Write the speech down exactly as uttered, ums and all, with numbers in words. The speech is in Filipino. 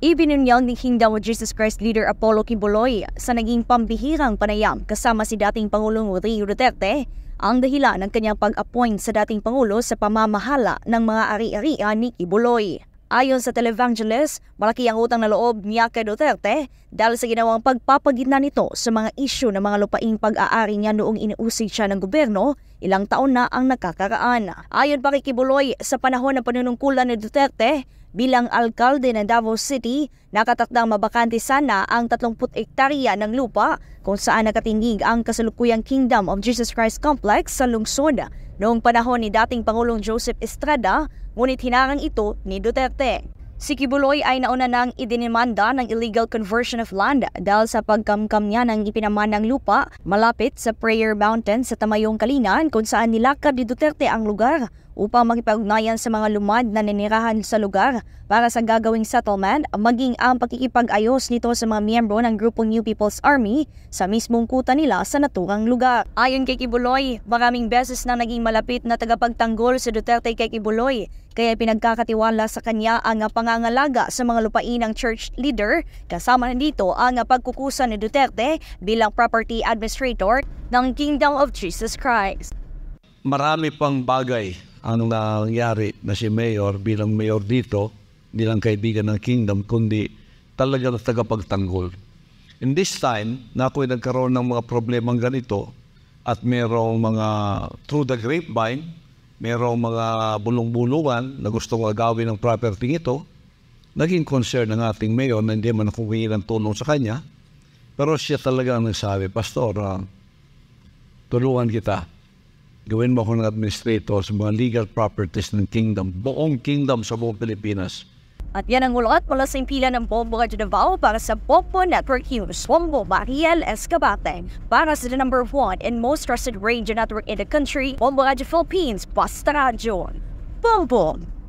Ibinunyag ni Kingdom of Jesus Christ leader Apollo Kibuloy sa naging pambihirang panayam kasama si dating Pangulong Rodrigo Duterte ang dahilan ng kanyang pag-appoint sa dating Pangulo sa pamamahala ng mga ari-arian ni Kibuloy. Ayon sa televangelist, malaki ang utang na loob niya kay Duterte dahil sa ginawang pagpapagitna nito sa mga isyu ng mga lupaing pag-aari niya noong inuusig siya ng gobyerno ilang taon na ang nakakaraan. Ayon pa kay Kibuloy, sa panahon ng panunungkulan ni Duterte bilang alkalde ng Davao City, nakatakdang mabakante sana ang tatlumpu't ektarya ng lupa kung saan nakatingig ang kasalukuyang Kingdom of Jesus Christ Complex sa lungsod noong panahon ni dating Pangulong Joseph Estrada, ngunit hinarang ito ni Duterte. Si Kibuloy ay nauna nang idinimanda ng illegal conversion of land dahil sa pagkamkam niya ng ipinamanang lupa malapit sa Prayer Mountain sa Tamayong, Kalinan kung saan nilakad ni Duterte ang lugar upang makipag-ugnayan sa mga lumad na ninirahan sa lugar para sa gagawing settlement, maging ang pakikipag-ayos nito sa mga miyembro ng grupong New People's Army sa mismong kuta nila sa naturang lugar. Ayon kay Kibuloy, maraming beses na naging malapit na tagapagtanggol si Duterte kay Kibuloy, kaya pinagkakatiwala sa kanya ang pangangalaga sa mga lupain ng church leader, kasama na dito ang pagkukusa ni Duterte bilang property administrator ng Kingdom of Jesus Christ. Marami pang bagay ang nangyari na si Mayor bilang Mayor dito, hindi lang kaibigan ng Kingdom, kundi talaga na tagapagtanggol. In this time, na ako'y nagkaroon ng mga problemang ganito at merong mga through the grapevine, merong mga bulong-bulungan na gustong agawin ng property ito, naging concern ng ating Mayor na hindi man ako humingi ng tulong sa kanya, pero siya talaga ang nagsabi, Pastor, uh, tulungan kita. Gawin mo ako ng administrator sa mga legal properties ng Kingdom, buong Kingdom sa buong Pilipinas. At yan ang ulat mula sa impila ng Bombo Radio Davao para sa Popo Network News. Bombo Mariel Escabate para sa the number one and most trusted radio network in the country, Bombo Radio Philippines, Basta Radio. Bombo!